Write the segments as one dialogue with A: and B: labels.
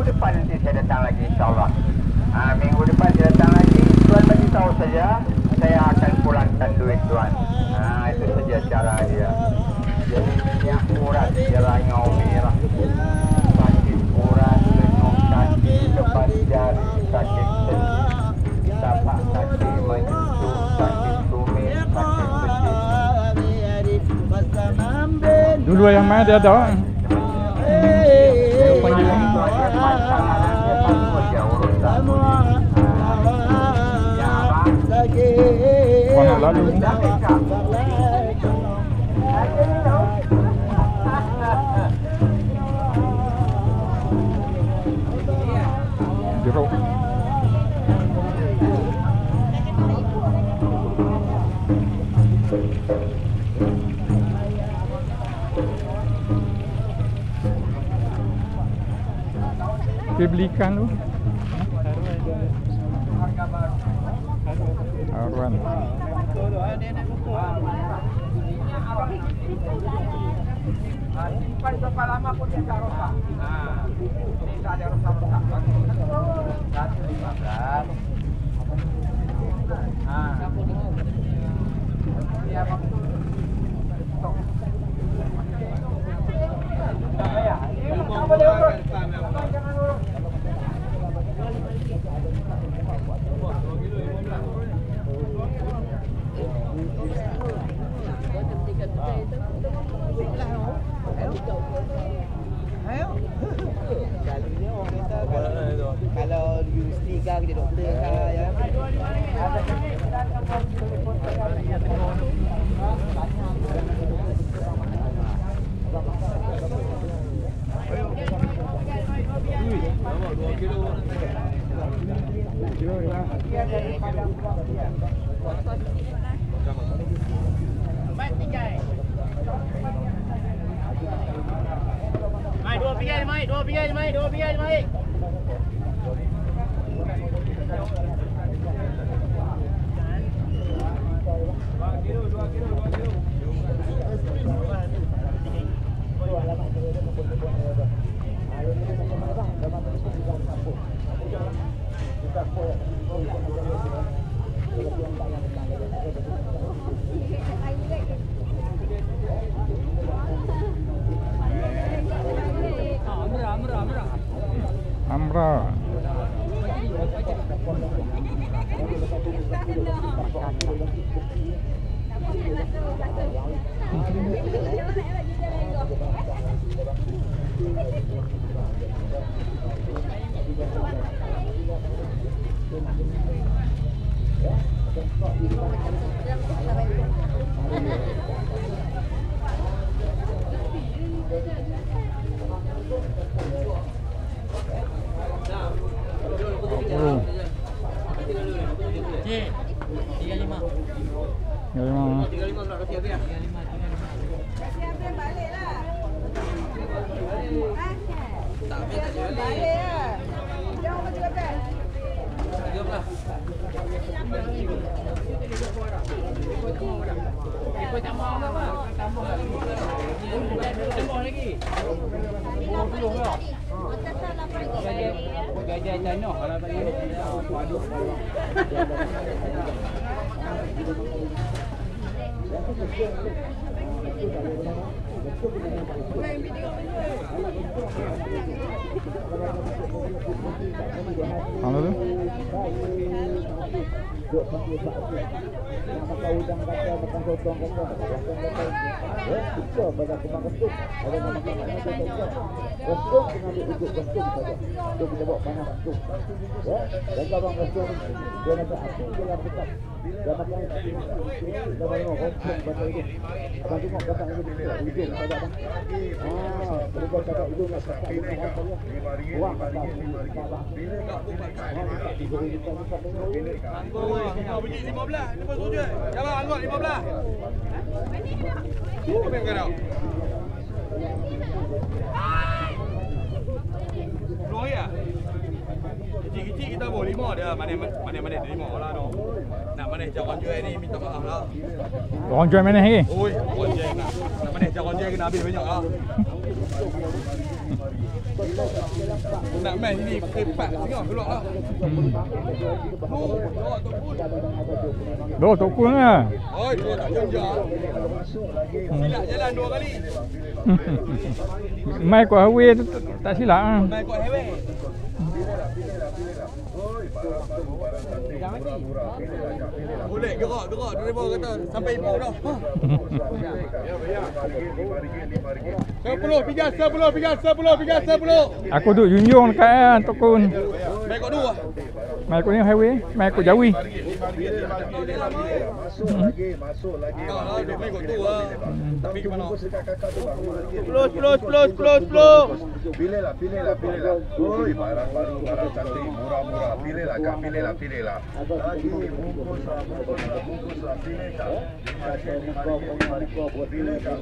A: depan nanti saya datang lagi insyaAllah. Minggu depan saya datang lagi. Tuan bagi tahu saja, saya akan pulangkan duit tuan. Itu saja cara dia. Jadi minyak urat ialah ngau merah. Sakit urat, lenuk kaki, lepas jari, sakit sendi, tapak kaki menyentuh, sakit tumit, sakit betis.
B: Dulu yang mana dia ada? Mana lalu? Jeruk. Kita belikan tu. Haruan.
A: Simpan berapa lama pun dia tak rosak. Ini tak ada rosak-rosak. 115. Ini apa? Stok. Ya, ini apa dia urut? Jangan urut.
C: Kalau Stiga kita doktor ya.
D: Mai, dua pinggir, Mai.
B: Amra. Mana tu?
D: Bunyi 15, lepas tu je. Jalan Anwar 15. Apa yang kau nak? Keluar ya? Kecil-kecil kita bawa 5 dia. Mana-mana 5 lah tu. Nak mana jangan jual ni minta maaf lah.
B: Orang jual mana lagi?
D: Oi, orang jual nak mana jangan jual kena habis banyak lah. Nak main sini pakai pak tengok keluar lah.
B: Tok kun lah.
D: Oi, dua tak jauh. Silap jalan 2 kali.
B: Mai kau hawe tak silap ah.
D: Main kot hewe. Boleh gerak driver kata sampai ibu dah. 10.
B: Aku duk junjung dekat Tok kun.
D: Main kot 2.
B: Mai kau ni hawe, mai kau Jawi.
A: Masuk lagi.
D: Kalau duk main kot 2 tapi ke mana?
C: 10.
A: Pilihlah. Oi, barang baru, barang cantik, murah-murah. Pilihlah kak, pilihlah. Lagi bungkuslah, pilih kak. Pilih kak.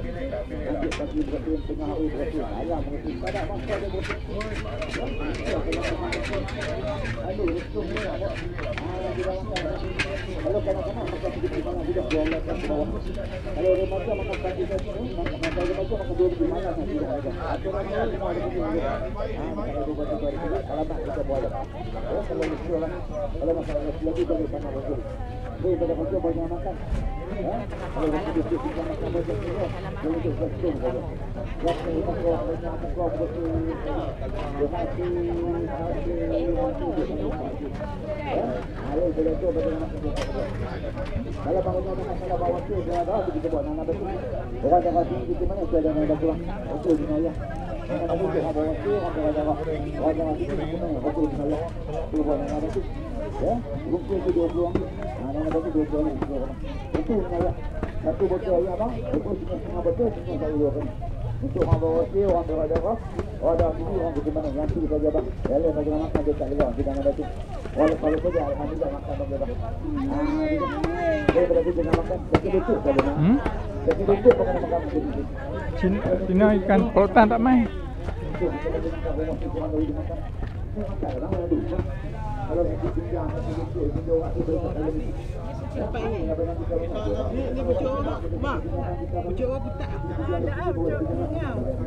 A: Satu botol ya bang, setengah botol untuk orang bawa si, orang berada ada sini orang bagaimana nanti saja bang. Kalau bagaimana makan dia tak lelah, tidak ada tu. Kalau saja alhamdulillah makan bagi bang. Dia berarti jangan makan, tapi betul kalau nak. Tapi betul kalau makan betul.
B: Cina ikan pelotan tak mai.
A: Kalau kita pinjam, kita orang
C: Siapa ini? Ni bocor mak. Bocor apa tak? Ada bocor punya.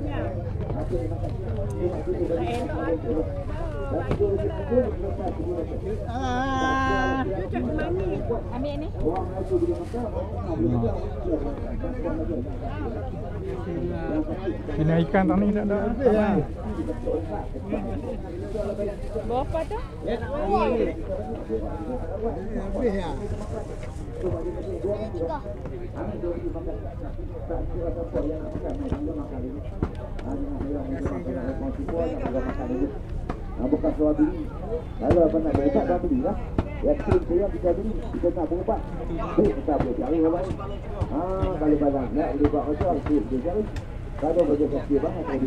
E: Ambil ni.
B: Cina ikan tak ni tak ada.
E: Berapa tu?
C: Habis ya.
A: Bukan soal beli. Kalau apa nak beli tak beli lah. Ya kita bisa beli, kita nak berubah. Kita boleh cari orang. Kalau barang nak boleh buat macam tu, dia cari. Kalau baju kaki banyak tadi.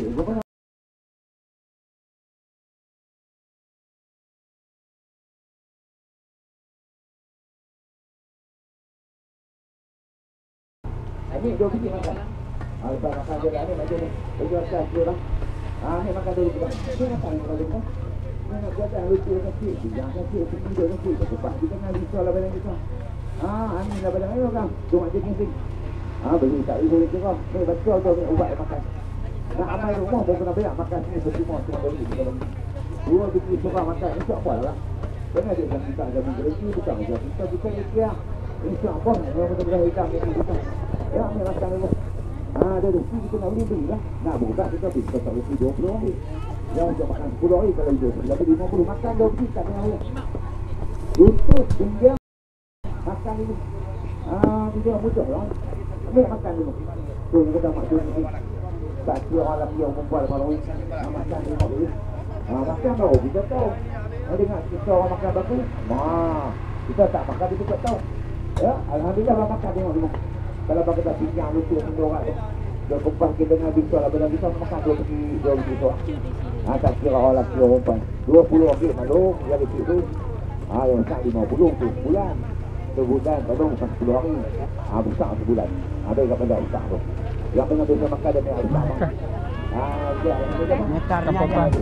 A: Ini 2 biji makan. Lepas makan je lah ni, macam ni. Bagi asas dia lah. Ni makan dulu kita. Ni makan ni kalau kita. Ni nak buat yang lucu kecil. Jangan kecil, kecil kecil. Sebab kita nak risau lah badan kita. Ni lah badan ayo kan. Cuma je kincing. Bagi tak risau kita kau. Ni betul tu ni ubat makan. Nak amai rumah pun kena banyak makan ni. Semua beli. 2 biji surah makan. Ini tak apa lah. Kena dia kan kita ada berhenti. Bukan macam kita. Bukan dia. Ini tak apa. Memang betul-betul hitam ni kita. Ya, ni makan dulu. Ada rezeki kita nak beli lah. Nak buka kita beli pasal rezeki 20 hari. Ya, untuk makan 10 hari kalau hidup. Tapi 50 makan 2 biji tak kena boleh. Untuk tinggal makan dulu. Tidak mudah lah. Ambil makan dulu. Tu yang kita makan dulu. Tak kira orang lelaki yang perempuan malam ini. Makan dulu. Makan tahu, kita tahu. Dengar kita orang makan bagus. Kita tak makan, kita tak tahu. Ya, alhamdulillah orang makan tengok semua. Kalau bagi kita pinjam lucu semua orang tu. Dia kumpah kita dengan bintang lah. Bila kita makan 2 biji tu. Tak kira orang lelaki orang perempuan. 20 ringgit maklum. Yang kecil tu. Yang tak 50 tu sebulan. Sebulan kalau bukan 10 hari. Besar sebulan. Ada yang pada besar tu. Yang tengah biasa makan dia yang besar makan.
B: Netarnya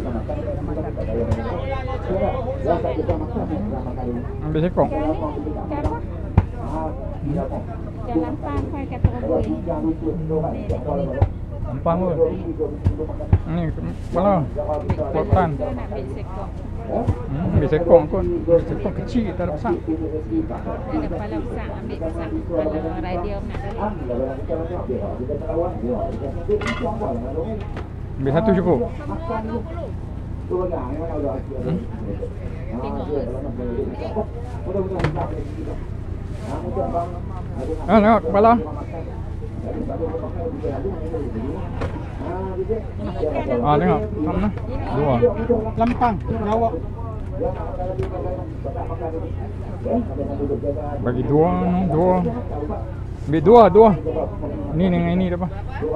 B: ambil sekong.
E: Jalan pan kata orang
B: Ampang pun. Ni kepala Polotan.
E: Kita nak ambil sekong.
B: Ambil sekong kot. Sekong kecil tak ada besar.
E: Dia ada kepala besar, ambil besar. Kalau radium nak beli.
B: Ambil satu cukup. Tengok kepala. Tengok. Sama. Dua.
C: Lempang, Nyawa.
B: Bagi dua. Ambil dua. Ni dengan ini dah apa?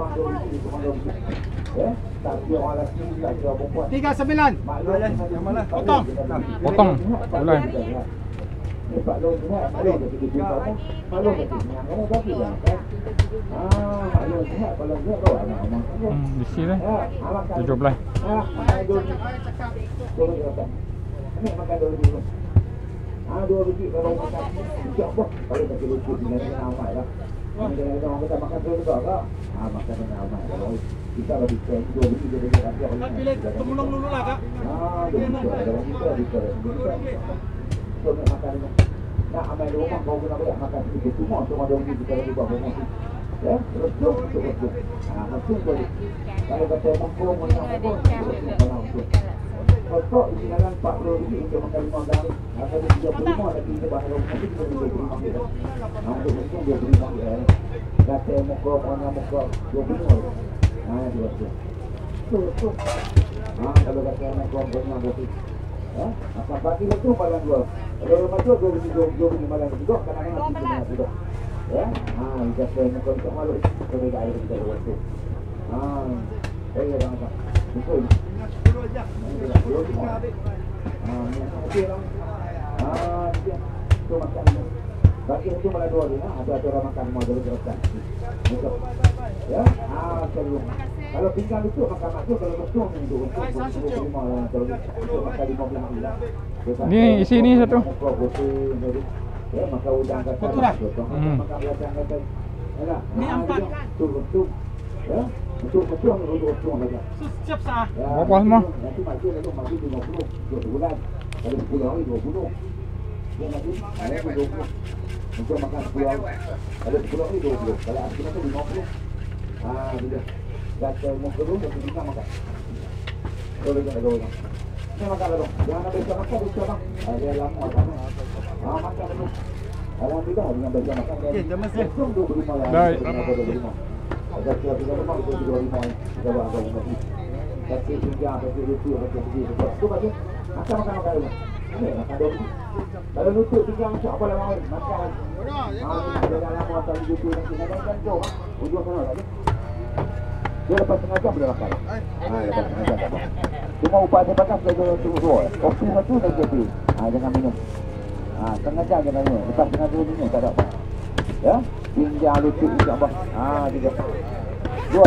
C: 39. Potong.
B: Potong. Boleh. Di sini 17.
A: Dua biji kalau makan hijau apa? Kalau tak lucu dengan ramai lah. Kalau kita makan tu juga tak? Makan dengan ramai. Kalau kita lebih kurang dua biji jadi rasa orang.
C: Pilih temulung dulu lah kak.
A: Kalau kita bisa. So makan ni. Nak ambil rumah kau kena boleh makan sedikit semua semua dua biji kalau di bawah rumah. Ya, terus. Masuk boleh. Kalau kata mangkuk mana Kotak isi dalam 40 ringgit untuk makan 5 kali. Ada 35 lagi kita bahas nanti kita boleh beri ringgit. Untuk mungkin dia beri ringgit. Kata muka, mana muka 25. Dia rasa. Tu. Kalau kata muka punya berarti. Akan bagi itu malam 2. Kalau rumah tu 2 malam juga kadang-kadang kita nak juga. Ya. Kata muka tak malu. Kalau dah air kita waktu. Saya dah betul. Okey lah. Tu makan. Bagi itu malah 2 dia. Ada orang makan mau dulu teruskan. Ya. Kalau pinggang itu makan masuk kalau betul untuk makan 15.
B: Ni isi ni satu.
A: Ya, makan udang kata. Makan belakang kata.
C: Ni 4.
A: Tu. Ya. Betul saja.
C: Siap sah.
B: Berapa semua?
A: Nanti maju 50 2 bulan. Kalau 10 hari 20. Dia nanti ada 20. Untuk makan 10 hari. Kalau 10 hari 20. Kalau aku nanti 50. Dia. Kata muka dulu nanti kita makan. Boleh tak ada orang. Ni makan dulu. Jangan ada bisa makan. Dia lama sana. Makan dulu. Alhamdulillah dengan baca makan.
C: Okey, terima kasih.
A: 25 lah.
B: Baik.
A: Ada kita rumah itu 25 kita buat apa lagi. Tapi hingga sampai lucu macam begitu. Tu bagi makan dulu. Makan dulu. Kalau lucu tinggal macam apa lama makan. Dia dalam masa lucu nanti kan jauh. Ujung sana lagi. Dia lepas setengah jam boleh makan. Lepas setengah jam tak apa. Cuma upah dia pakai sebagai tunggu. Kopi tu dan kopi. Jangan minum. Setengah jam jangan minum. Lepas setengah jam minum tak ada apa. Ya, tinggal lucu insya-Allah. Tiga. Dua.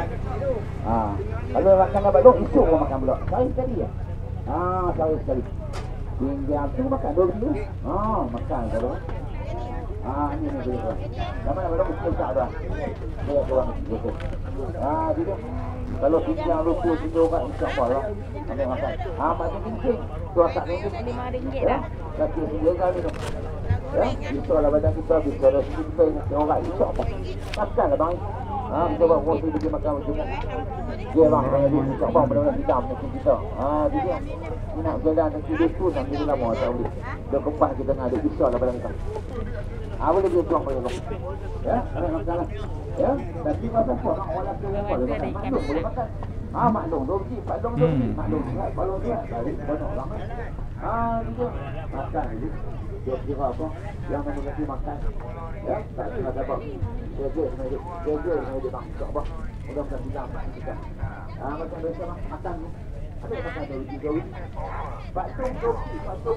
A: Kalau makan apa dok esok makan pula. Sekali ya. Sekali. Tinggal tu makan dulu. Makan kalau. Ini boleh. Nama dok esok tak ada. Boleh kurang betul. Gitu. Kalau tinggal lucu tinggal kat insya-Allah lah. Ada makan. Macam penting. Tu akak ni
E: RM5 dah.
A: kaki dia kali tu. Ya, itu lah badan kita habis. Kalau kita tengok kat esok apa. Makan lah bang. Kita buat porsi dia makan macam ni. Dia bang, dia esok bang benar-benar hitam macam kita. Dia nak jalan nanti dia tu nak dia lama tak boleh. Dia kempat kita nak ada esok lah badan kita. Boleh dia tuang boleh bang. Ya, ada masalah. Ya, tapi pasal apa? Walaupun boleh makan, maklum boleh makan. Maklum, dogi, padong dogi, maklum. Balong dia, balik banyak orang. Dia makan je. Dia kira apa? Yang nak kasi makan. Ya, tak kena dapat. Jaga dia bang. Tak apa. Mudah-mudahan bilang kita. Macam biasa bang, makan ni. Ada makan dogi. Patung dogi.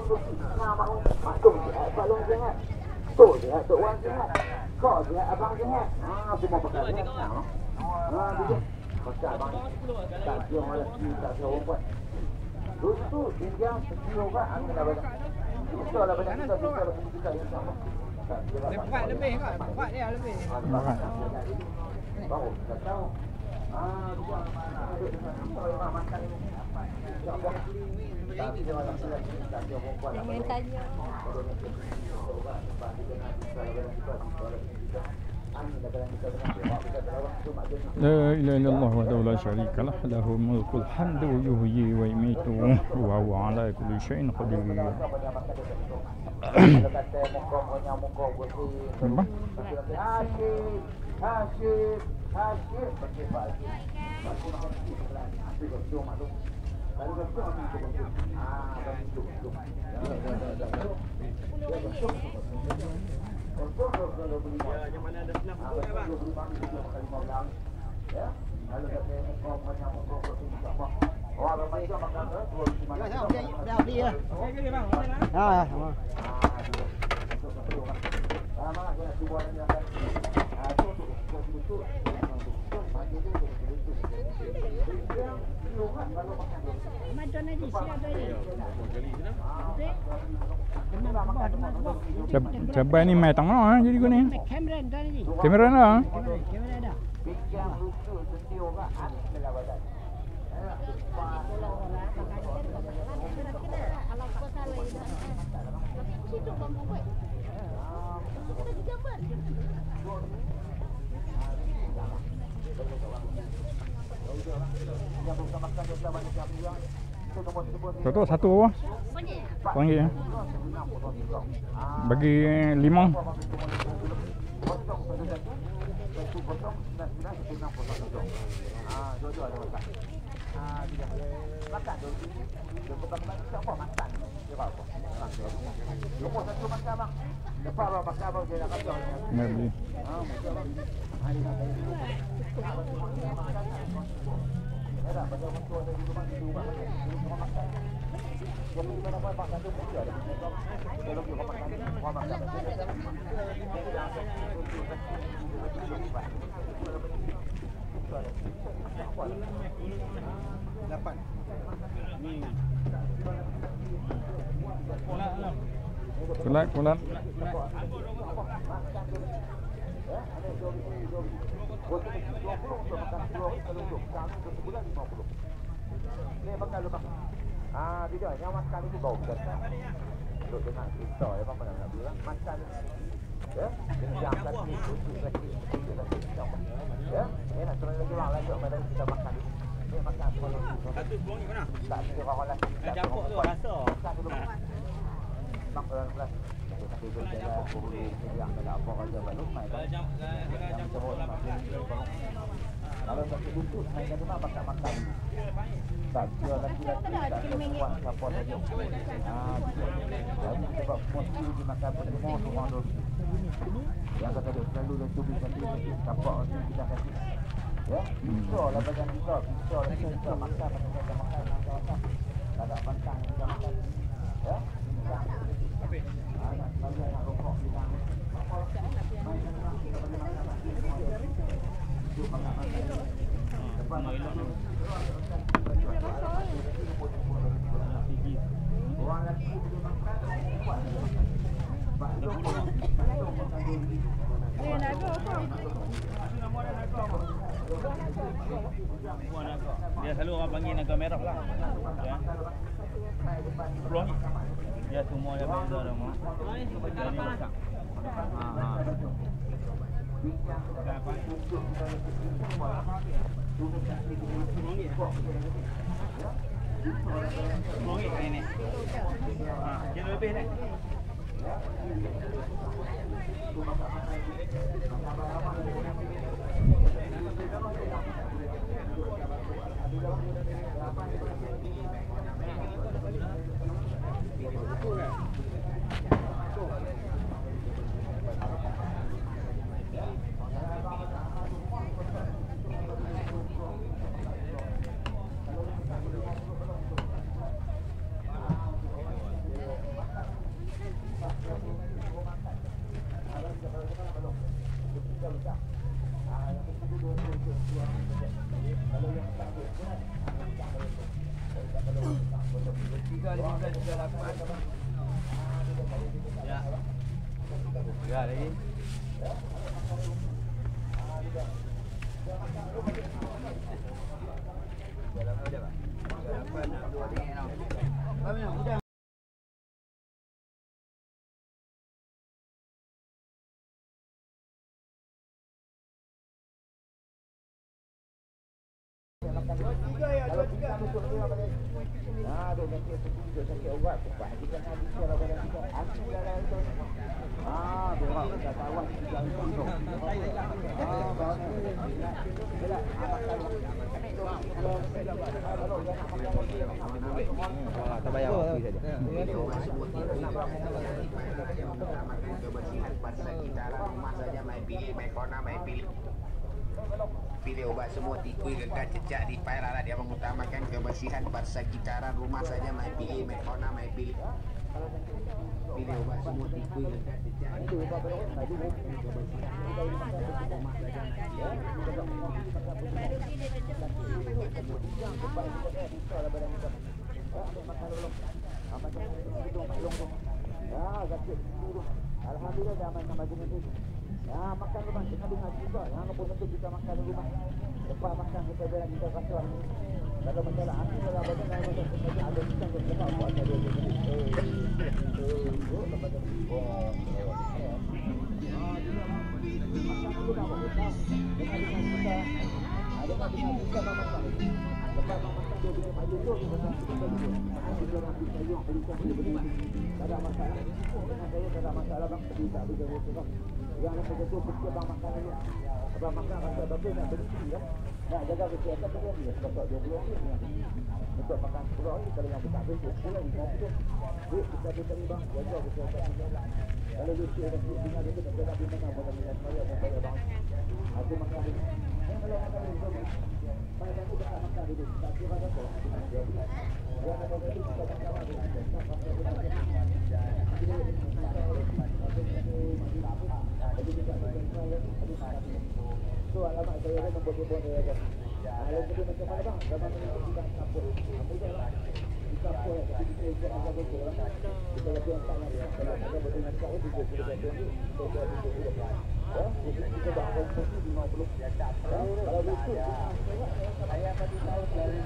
A: Maklum, balong sangat. Tok sihat, tok wan sihat. Kau sihat, abang sihat. Semua pakai sihat. Dia pakai abang. Tak kira malas ni, tak kira orang buat. Terus tu, tinggal sekilo kan, angin dah banyak. Bisa lah banyak kita, bisa lah kita yang sama.
C: Dia buat lebih kan? Buat dia lebih.
A: Baru, tak tahu.
E: Jangan tanya.
B: لا إله إلا الله وحده لا شريك له له ملك الحمد ويحيي ويميت وهو على كل شيء قدير.
C: Yang mana ada senap tu ya bang?
B: Cabai ni mai tengah jadi gini.
C: Kamera dah ni.
B: Kamera dah.
C: Kamera dah.
B: Contoh satu apa? Panggil ya. Bagi 5. Beli. Kulat.
A: Tidak, yang makan itu bau kan. Duduk dengan kita ya, apa nak bilang makan. Ya, jangan itu ya. Ya, nak turun lagi bang, lanjut pada kita makan. Dia makan kalau
D: Satu buang ni mana?
A: tak kira orang lain.
D: Campur tu rasa.
A: Makan dulu. Mak pelan-pelan. Tapi berjalan yang ada apa aja baru main. Kalau tak duduk main kat rumah makan. Tak kira lagi-lagi tak kuat support aja. Jadi sebab mesti dimakan semua dulu. Yang kata dia selalu dan tu bisa support untuk kita kasih. Ya, bisa lah bagian kita, bisa lah kita makan. Tak ada pantang kita makan. Ya, tapi anak saya nak rokok kita.
D: Dia selalu orang panggil naga merah lah. Ya. Peluang ni. Dia semua dia beza dah mah. Dia ni masak. Peluang ni ni. Kilo lebih ni. Ya lagi.
F: Pilih obat semua tikui gegar cecak di Pairara, dia mengutamakan kebersihan pada sekitaran rumah saja. Mai pilih Mekona, mai pilih obat semua tikui gegar cecak di Alhamdulillah dah main sama jenis itu. Ya, makan rumah kita dengar juga. Yang pun tentu kita makan rumah. Lepas makan kita bilang kita kasih. Kalau masalah hati kalau apa kan ada kita kita buat ada dia. Ada masalah. Ada masalah bang, tidak bisa bergerak. Yang kita tu betul bang makan ni. Abang makan rasa betul nak berhenti kan. Nak jaga kesihatan tu dia. Sebab dia belum ni. Untuk makan pulau ni kalau yang tak betul pulau ni kita kita bang jaga kesihatan kita. Kalau dia ada tinggal dia tak ada di mana boleh minat saya dan saya bang. Aku makan ni. Kalau makan ni pada aku tak makan dulu. Tak kira apa. Dia ada bagi kita makan ni. So alamat saya kan nombor-nombor dia kan. Kalau kita macam mana bang? Kalau kita tidak campur. Apa dia lah? Kita campur ya. Kita buat apa betul lah. Kita lebih tangan dia. Kalau ada betul nak cakap itu kita betul ni. Ya, kita dah konsumsi 50. Kalau betul saya tadi tahu dari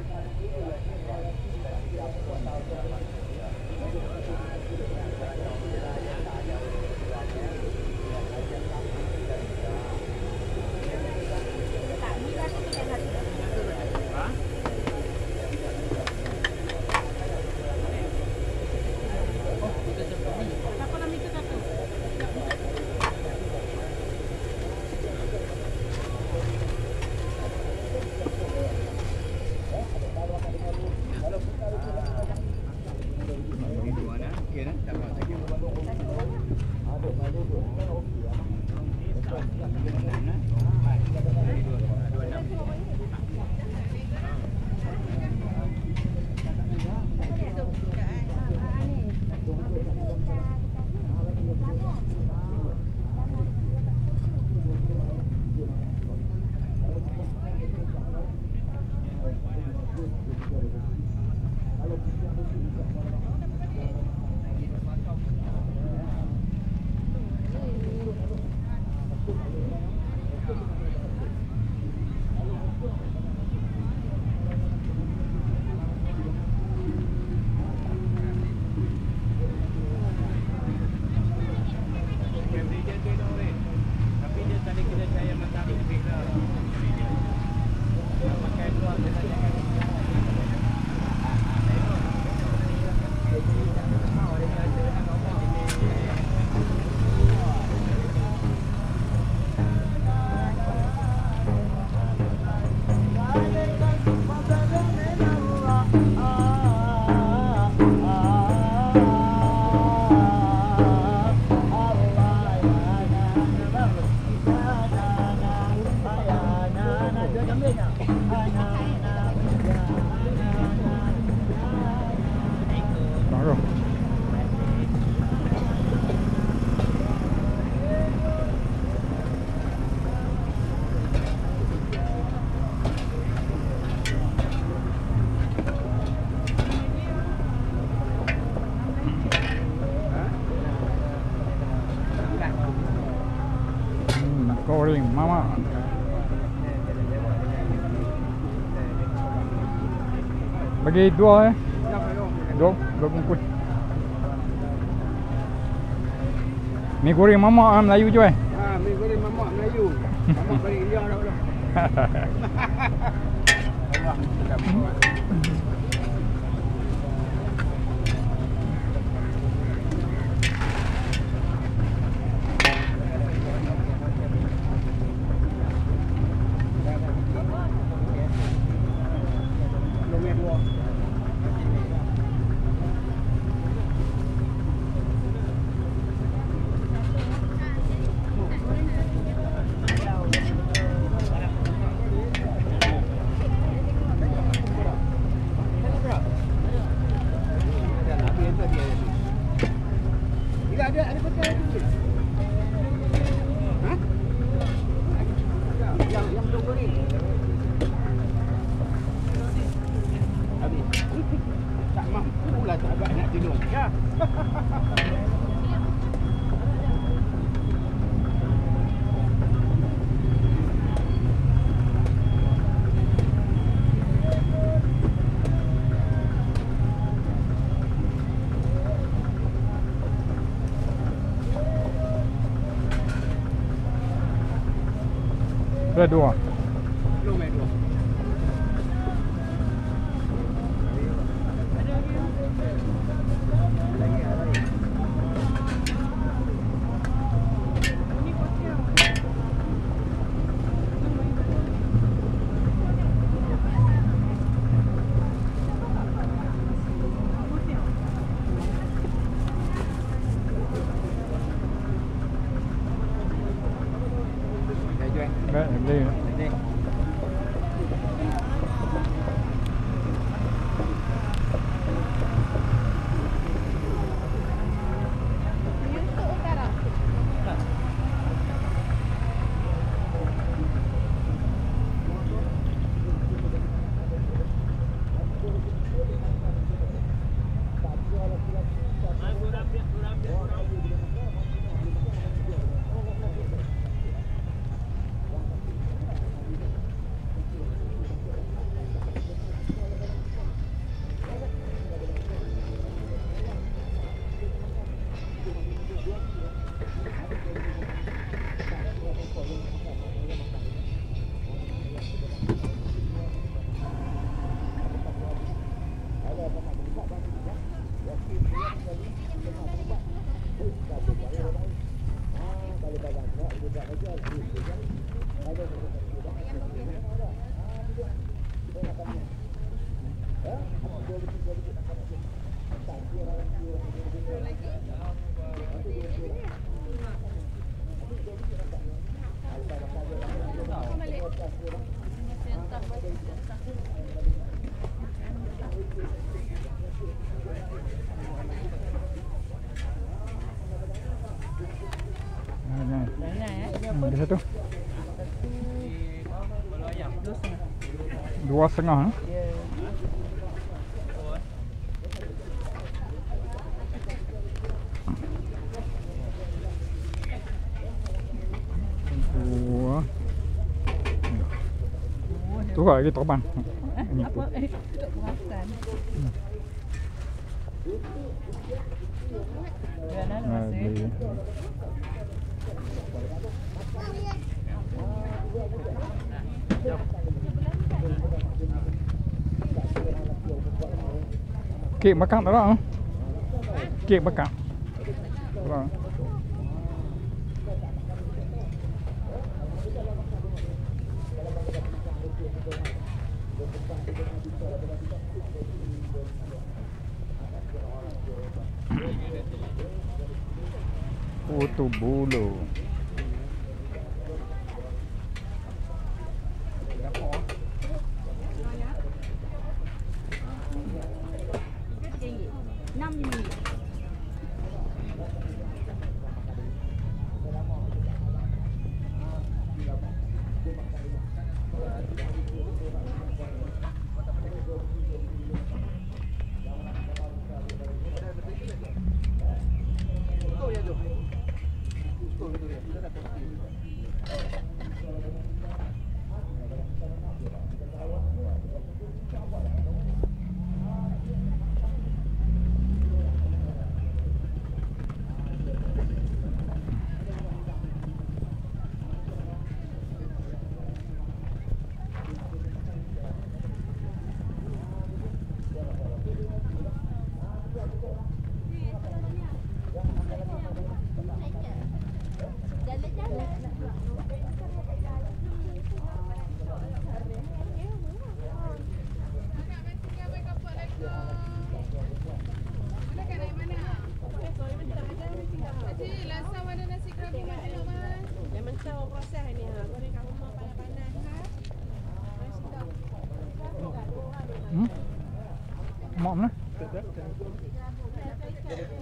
B: Goreng mama. Bagi dua Dua bungkus. Mi goreng mamak Melayu je
C: Mi goreng mamak Melayu. Mamak balik dia dah belum. Allah sedap.
B: Dua. Đây. Ada satu. 2,5. Dua. Tu lagi terbang. Ini tu. Kek makan tak ada? Kek makan. Putu bulu.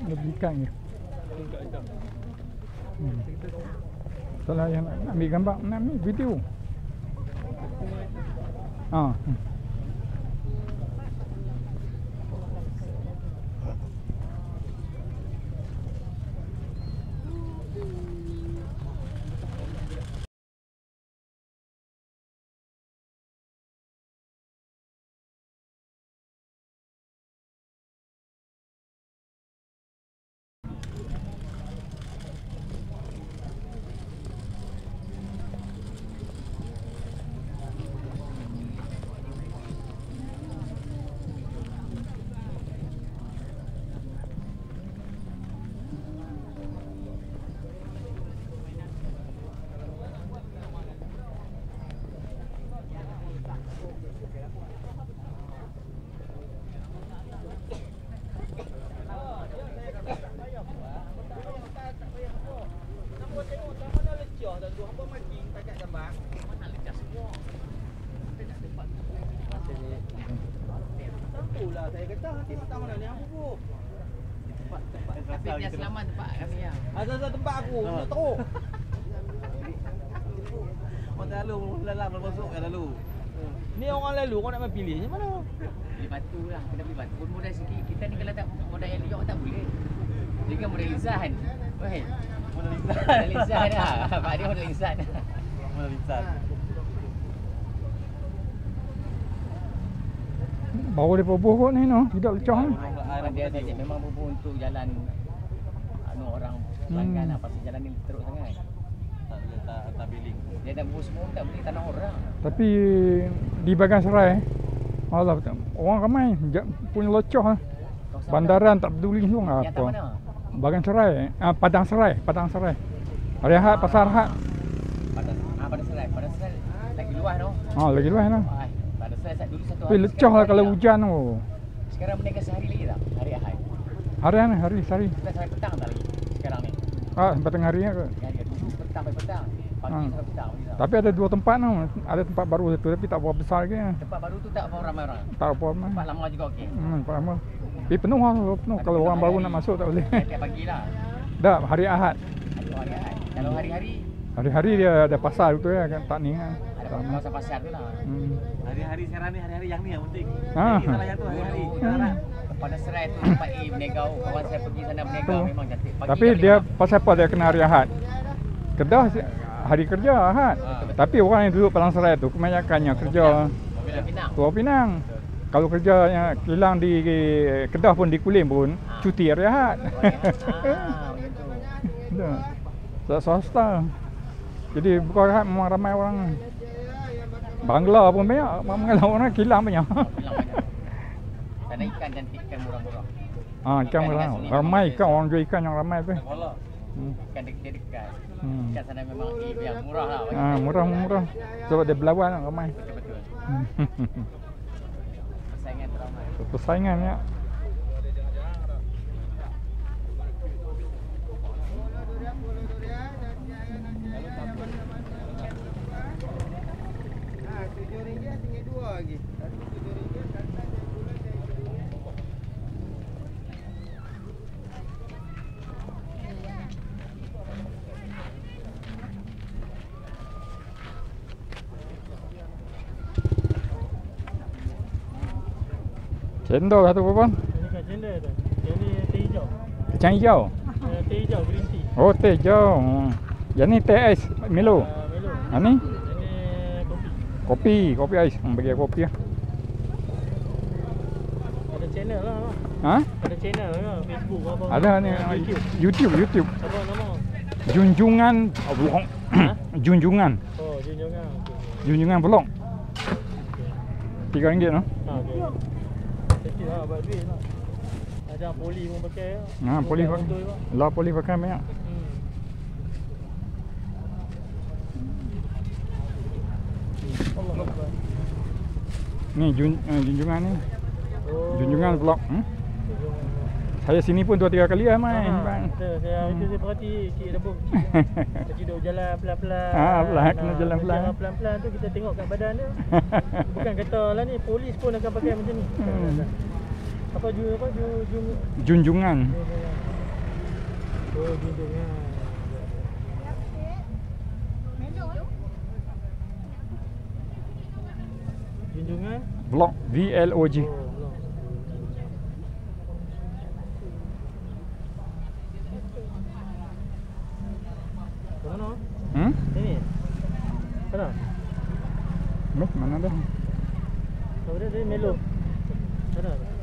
B: Dia beli ikan je.
D: Kat hitam.
B: Salah yang nak ambil gambar, nak ambil video. Ah.
C: Itulah saya kata hati tak mana ni apa pun.
E: Tapi dia selamat tempat kami ya.
C: Asal-asal tempat aku, nak teruk.
F: Orang lalu lalang masuk kan lalu.
C: Ni orang lalu kau nak main pilih macam mana?
E: Beli batu lah, kena beli batu. Pun modal sikit. Kita ni kalau tak modal yang liok tak boleh. Dia kan modal lisan. Weh. Modal lisan dah. Pak dia modal lisan.
F: Mana lisan.
B: Baru dia bubuh kot ni no, tidak lecah ni.
E: Dia saja memang bubuh untuk jalan orang pelanggan lah. Pasal jalan ni teruk sangat.
F: Tak billing.
E: Dia dah bubuh semua tak boleh tanah orang.
B: Tapi di bahagian serai, Allah orang ramai punya locoh lah. Bandaran tak peduli tu
E: Yang tak
B: apa.
E: mana?
B: Bahagian serai, Padang Serai. Hari Ahad, Pasar Ahad.
E: Pada serai lagi luas tu.
B: Lagi luas lah.
E: Pada serai dulu satu
B: Tapi lecah lah kalau hujan tu.
E: Sekarang menaikkan sehari lagi tak? Hari Ahad.
B: Hari sehari.
E: Bukan sampai petang tak lagi sekarang ni.
B: Sampai tengah hari ke.
E: Yang dia dulu petang sampai petang. Pagi sampai petang.
B: Tapi ada dua tempat tu. Ada tempat baru satu tapi tak berapa besar lagi.
E: Tempat baru tu tak apa ramai orang.
B: Tak apa ramai.
E: Tempat lama juga okey.
B: Tempat lama. Tapi penuh lah, penuh. Kalau orang baru nak masuk tak boleh.
E: Tiap pagi lah.
B: Dah, hari Ahad.
E: Hari Ahad. Kalau hari-hari
B: Hari-hari dia ada pasar tu ya kan, tak ni kan.
E: ada kawasan pasar tu lah.
F: Hari-hari sekarang ni hari-hari yang ni yang penting.
B: Ah.
F: Jadi salah satu hari-hari.
E: Pada serai tu tempat Menegau, kawan saya pergi sana Menegau memang cantik. Pagi
B: Tapi
E: tak
B: dia
E: boleh
B: pasal apa dia kena hari Ahad? Kedah hari kerja Ahad. Tapi orang yang duduk Padang Serai tu kebanyakannya kerja
E: Pulau Pinang.
B: Pulau Pinang. Kalau kerjanya kilang di Kedah pun di Kulim pun cuti hari Ahad.
E: Begitu.
B: Swasta. Jadi bukan Ahad memang ramai orang. Bangla pun banyak, ramai orang kilang banyak.
E: Sana ikan cantik, ikan murah-murah.
B: Ikan murah. Ramai ikan, orang jual ikan yang ramai tu.
E: Ikan dekat. Ikan sana memang yang murah lah.
B: Murah. Sebab dia berlawan ramai.
E: Betul-betul. Persaingan teramai.
B: Persaingan ya.
C: RM7 tinggal 2 lagi.
B: Cendol satu berapa?
C: Ini kat cendol tu. Yang ni teh hijau.
B: Kacang hijau.
C: Teh hijau green tea.
B: Oh, teh hijau. Yang ni teh ais Milo.
C: Melo.
B: Ni
C: Ini kopi.
B: kopi ais. Bagi kopi lah.
C: Ada channel lah.
B: Ha?
C: Ada channel lah. Facebook apa.
B: Ada ni YouTube.
C: Apa nama?
B: Junjungan vlog. Junjungan.
C: Oh, Junjungan. Okey.
B: Junjungan vlog. RM3 no?
C: Okey. Kecil lah buat duit lah. Ada poli pun pakai lah.
B: Poli pakai. Lah poli pakai banyak.
C: Allah Akbar.
B: Ni junjungan ni.
C: Oh.
B: Junjungan vlog. Saya sini pun 2-3 kali lah main.
C: Saya perhati cik Rebung. Cik duduk jalan pelan-pelan.
B: Pelan, kena jalan pelan.
C: Pelan-pelan tu kita tengok kat badan dia. Bukan kata lah ni, polis pun akan pakai macam ni. Apa
B: Junjungan.
C: Oh, junjungan. Junjungan.
B: Vlog VLOG.
C: Oh, belum. Ke mana? Sini. Sana.
B: Mana dah?
C: Oh, dia Melo. Sana.